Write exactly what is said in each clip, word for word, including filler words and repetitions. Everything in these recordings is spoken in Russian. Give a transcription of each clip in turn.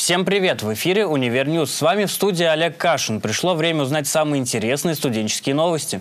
Всем привет! В эфире Универньюз. С вами в студии Олег Кашин. Пришло время узнать самые интересные студенческие новости.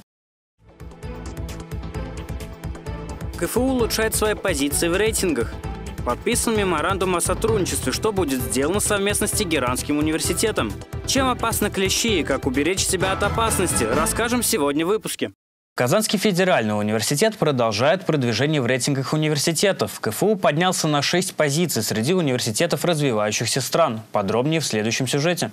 КФУ улучшает свои позиции в рейтингах. Подписан меморандум о сотрудничестве, что будет сделано совместно с Тегеранским университетом. Чем опасны клещи и как уберечь себя от опасности, расскажем сегодня в выпуске. Казанский федеральный университет продолжает продвижение в рейтингах университетов. КФУ поднялся на шесть позиций среди университетов развивающихся стран. Подробнее в следующем сюжете.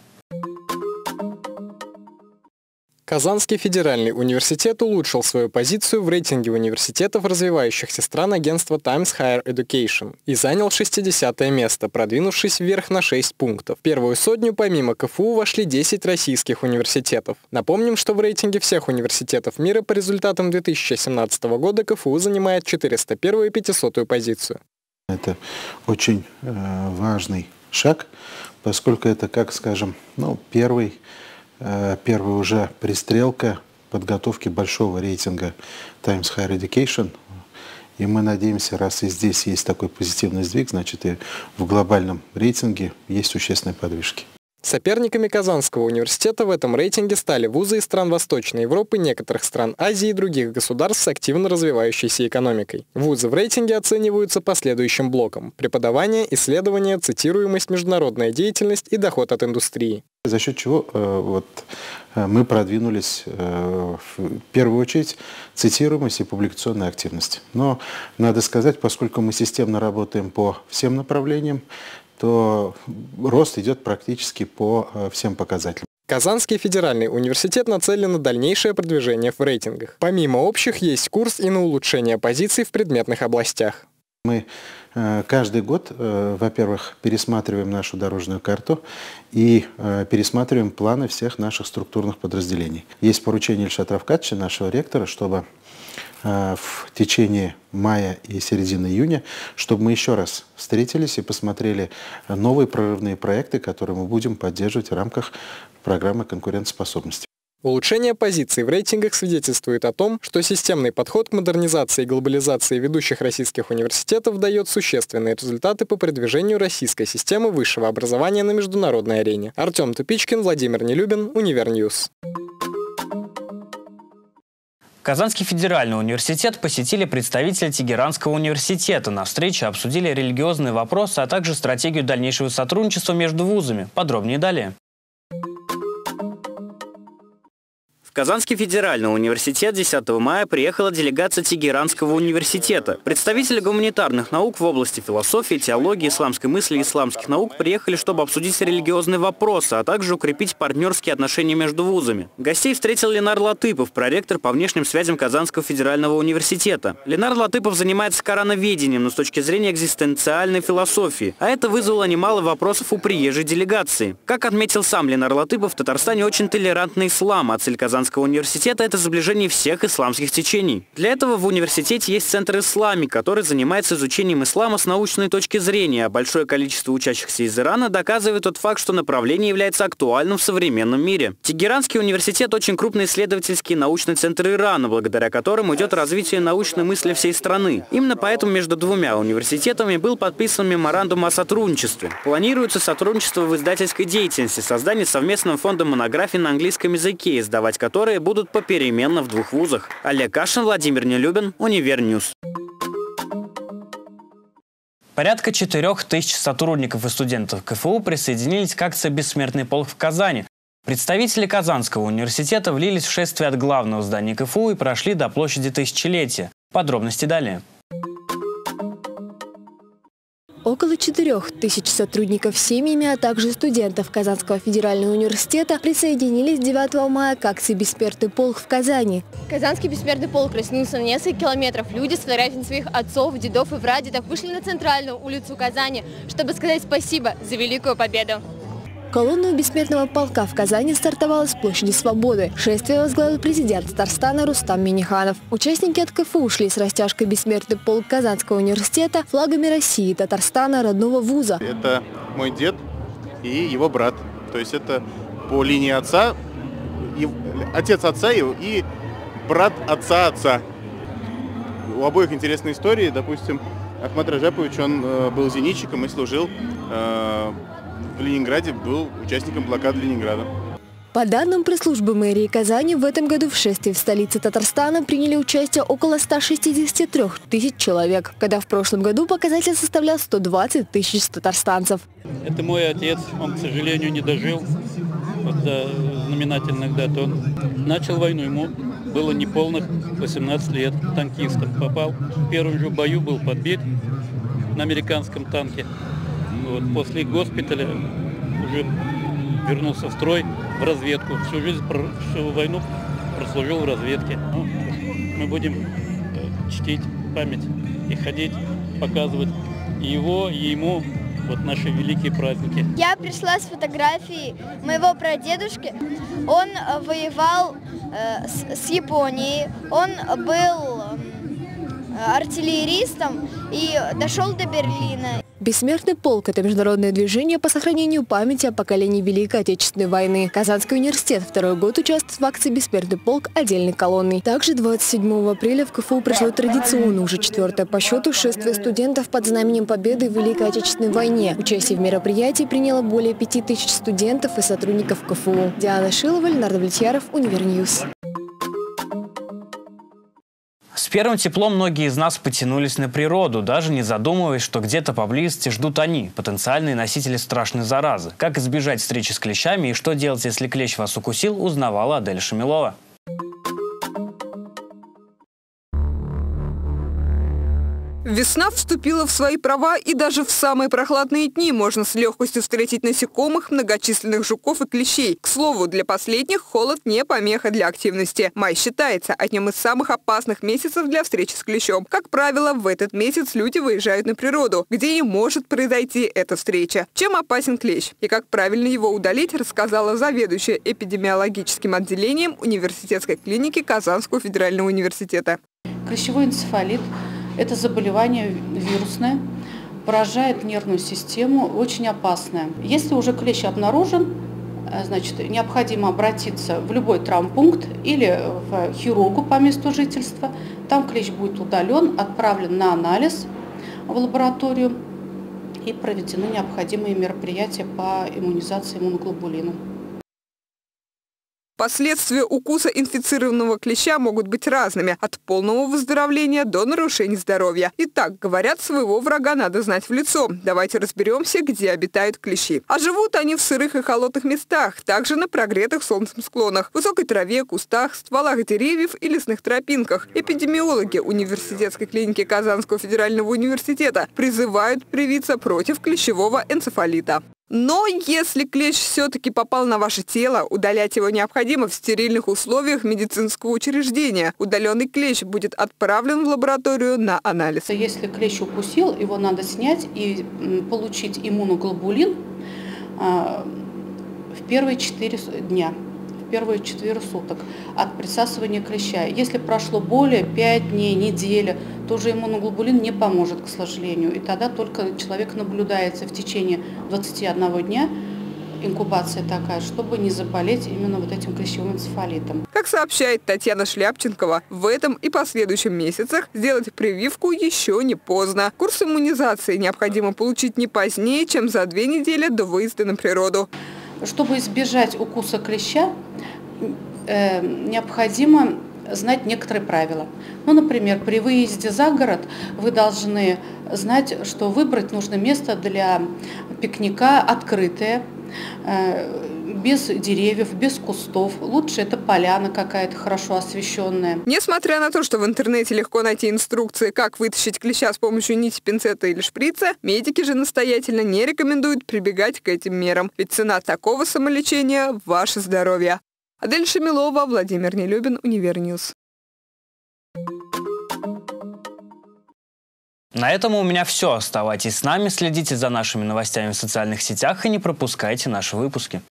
Казанский федеральный университет улучшил свою позицию в рейтинге университетов развивающихся стран агентства Times Higher Education и занял шестидесятое место, продвинувшись вверх на шесть пунктов. В первую сотню помимо КФУ вошли десять российских университетов. Напомним, что в рейтинге всех университетов мира по результатам две тысячи семнадцатого года КФУ занимает четыреста первую и пятисотую позицию. Это очень э, важный шаг, поскольку это, как скажем, ну, первый Первая уже пристрелка подготовки большого рейтинга Times Higher Education. И мы надеемся, раз и здесь есть такой позитивный сдвиг, значит и в глобальном рейтинге есть существенные подвижки. Соперниками Казанского университета в этом рейтинге стали вузы из стран Восточной Европы, некоторых стран Азии и других государств с активно развивающейся экономикой. Вузы в рейтинге оцениваются по следующим блокам: преподавание, исследование, цитируемость, международная деятельность и доход от индустрии. За счет чего э, вот, мы продвинулись э, в первую очередь цитируемость и публикационная активность. Но надо сказать, поскольку мы системно работаем по всем направлениям, то рост идет практически по э, всем показателям. Казанский федеральный университет нацелен на дальнейшее продвижение в рейтингах. Помимо общих, есть курс и на улучшение позиций в предметных областях. Мы э, каждый год, э, во-первых, пересматриваем нашу дорожную карту и э, пересматриваем планы всех наших структурных подразделений. Есть поручение Ильшата Равкатовича, нашего ректора, чтобы э, в течение мая и середины июня, чтобы мы еще раз встретились и посмотрели новые прорывные проекты, которые мы будем поддерживать в рамках программы конкурентоспособности. Улучшение позиций в рейтингах свидетельствует о том, что системный подход к модернизации и глобализации ведущих российских университетов дает существенные результаты по продвижению российской системы высшего образования на международной арене. Артем Тупичкин, Владимир Нелюбин, Универньюз. Казанский федеральный университет посетили представители Тегеранского университета. На встрече обсудили религиозные вопросы, а также стратегию дальнейшего сотрудничества между вузами. Подробнее далее. В Казанский федеральный университет десятого мая приехала делегация Тегеранского университета. Представители гуманитарных наук в области философии, теологии, исламской мысли и исламских наук приехали, чтобы обсудить религиозные вопросы, а также укрепить партнерские отношения между вузами. Гостей встретил Ленар Латыпов, проректор по внешним связям Казанского федерального университета. Ленар Латыпов занимается корановедением, но с точки зрения экзистенциальной философии, а это вызвало немало вопросов у приезжей делегации. Как отметил сам Ленар Латыпов, в Татарстане очень толерантный ислам, а цель Казанского университета – это сближение всех исламских течений. Для этого в университете есть Центр Исламик, который занимается изучением ислама с научной точки зрения, а большое количество учащихся из Ирана доказывает тот факт, что направление является актуальным в современном мире. Тегеранский университет – очень крупный исследовательский и научный центр Ирана, благодаря которому идет развитие научной мысли всей страны. Именно поэтому между двумя университетами был подписан меморандум о сотрудничестве. Планируется сотрудничество в издательской деятельности, создание совместного фонда монографий на английском языке, издавать которые которые будут попеременно в двух вузах. Олег Кашин, Владимир Нелюбин, Универньюз. Порядка четырех тысяч сотрудников и студентов КФУ присоединились к акции «Бессмертный полк» в Казани. Представители Казанского университета влились в шествие от главного здания КФУ и прошли до площади Тысячелетия. Подробности далее. Около четырех тысяч сотрудников с семьями, а также студентов Казанского федерального университета присоединились девятого мая к акции «Бессмертный полк» в Казани. Казанский бессмертный полк растянулся на несколько километров. Люди с фотографиями своих отцов, дедов и прадедов вышли на центральную улицу Казани, чтобы сказать спасибо за великую победу. Колонна бессмертного полка в Казани стартовала с площади Свободы. Шествие возглавил президент Татарстана Рустам Минниханов. Участники от КФУ шли с растяжкой «Бессмертный полк» Казанского университета, флагами России, Татарстана, родного вуза. Это мой дед и его брат. То есть это по линии отца, и, отец отца и, и брат отца отца. У обоих интересные истории. Допустим, Ахмад Раджапович, он э, был зенитчиком и служил э, в Ленинграде был участником блокады Ленинграда. По данным пресс-службы мэрии Казани, в этом году в шествии в столице Татарстана приняли участие около ста шестидесяти трёх тысяч человек, когда в прошлом году показатель составлял сто двадцать тысяч татарстанцев. Это мой отец, он, к сожалению, не дожил вот до знаменательных дат. Он начал войну, ему было неполных восемнадцать лет, танкистом попал. В первом же бою был подбит на американском танке. Вот, после госпиталя уже вернулся в строй, в разведку. Всю жизнь, всю войну прослужил в разведке. Ну, мы будем чтить память и ходить, показывать и его, и ему вот наши великие праздники. Я пришла с фотографией моего прадедушки. Он воевал э, с, с Японией, он был э, артиллеристом и дошел до Берлина. Бессмертный полк – это международное движение по сохранению памяти о поколении Великой Отечественной войны. Казанский университет второй год участвует в акции «Бессмертный полк» отдельной колонной. Также двадцать седьмого апреля в КФУ прошло традиционно, уже четвертое по счету, шествие студентов под знаменем победы в Великой Отечественной войне. Участие в мероприятии приняло более пяти тысяч студентов и сотрудников КФУ. Диана Шилова, Леонард Влетьяров, Универньюз. С первым теплом многие из нас потянулись на природу, даже не задумываясь, что где-то поблизости ждут они, потенциальные носители страшной заразы. Как избежать встречи с клещами и что делать, если клещ вас укусил, узнавала Адель Шамилова. Весна вступила в свои права, и даже в самые прохладные дни можно с легкостью встретить насекомых, многочисленных жуков и клещей. К слову, для последних холод не помеха для активности. Май считается одним из самых опасных месяцев для встречи с клещом. Как правило, в этот месяц люди выезжают на природу, где и может произойти эта встреча. Чем опасен клещ и как правильно его удалить, рассказала заведующая эпидемиологическим отделением университетской клиники Казанского федерального университета. Клещевой энцефалит – это заболевание вирусное, поражает нервную систему, очень опасное. Если уже клещ обнаружен, значит, необходимо обратиться в любой травмпункт или в хирургу по месту жительства. Там клещ будет удален, отправлен на анализ в лабораторию и проведены необходимые мероприятия по иммунизации иммуноглобулином. Последствия укуса инфицированного клеща могут быть разными – от полного выздоровления до нарушений здоровья. Итак, говорят, своего врага надо знать в лицо. Давайте разберемся, где обитают клещи. А живут они в сырых и холодных местах, также на прогретых солнцем склонах, высокой траве, кустах, стволах деревьев и лесных тропинках. Эпидемиологи университетской клиники Казанского федерального университета призывают привиться против клещевого энцефалита. Но если клещ все-таки попал на ваше тело, удалять его необходимо в стерильных условиях медицинского учреждения. Удаленный клещ будет отправлен в лабораторию на анализ. Если клещ укусил, его надо снять и получить иммуноглобулин в первые четыре дня. Первые четыре суток от присасывания клеща. Если прошло более пяти дней, недели, то уже иммуноглобулин не поможет, к сожалению. И тогда только человек наблюдается в течение двадцати одного дня, инкубация такая, чтобы не заболеть именно вот этим клещевым энцефалитом. Как сообщает Татьяна Шляпченкова, в этом и последующем месяцах сделать прививку еще не поздно. Курс иммунизации необходимо получить не позднее, чем за две недели до выезда на природу. Чтобы избежать укуса клеща, э, необходимо знать некоторые правила. Ну, например, при выезде за город вы должны знать, что выбрать нужно место для пикника открытое, э, без деревьев, без кустов. Лучше это поляна какая-то хорошо освещенная. Несмотря на то, что в интернете легко найти инструкции, как вытащить клеща с помощью нити, пинцета или шприца, медики же настоятельно не рекомендуют прибегать к этим мерам. Ведь цена такого самолечения – ваше здоровье. Адель Шамилова, Владимир Нелюбин, Универньюз. На этом у меня все. Оставайтесь с нами, следите за нашими новостями в социальных сетях и не пропускайте наши выпуски.